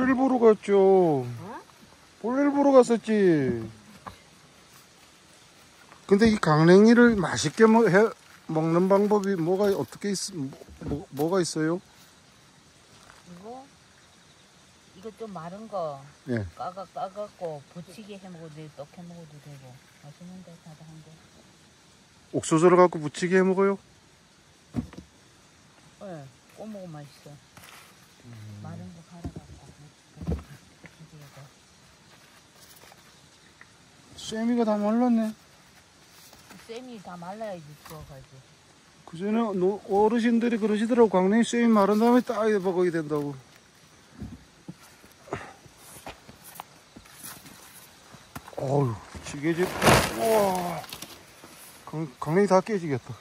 볼일 보러 갔죠. 어? 볼일 보러 갔었지. 근데 이 강냉이를 맛있게 먹는 방법이 어떻게 뭐가 있어요? 이거 좀 마른 거 예. 까갖고 부치게 해 먹어도 되고 떡 해 먹어도 되고 맛있는데 다다한데. 옥수수를 갖고 부치게 해 먹어요? 네, 꼬먹어 맛있어. 마른 거 갈아갖고 부치게도. 쇠미가 다 말랐네. 쌤이 다 말라야지 구워가지. 그 전에 어르신들이 그러시더라고. 강냉이 쇠미 마른 다음에 딱 먹어야 된다고. 어휴, 지게질. 우와, 강냉이 다 깨지겠다.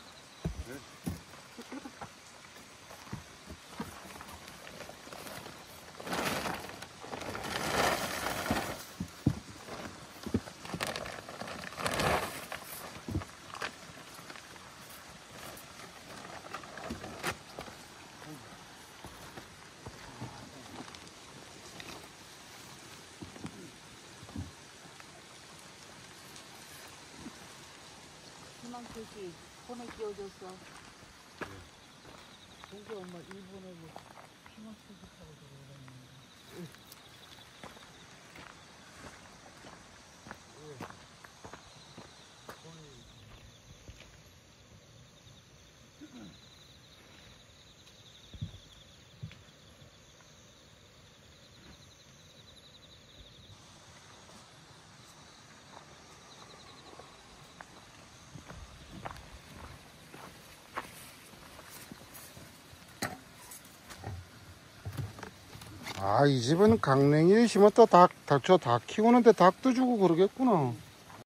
희망표시 폰에 끼워줬어. 동기 엄마 일본에 희망표시 타고 들어오랬는데. 아, 이 집은 강냉이를 심었다 닭 키우는데 닭도 주고 그러겠구나.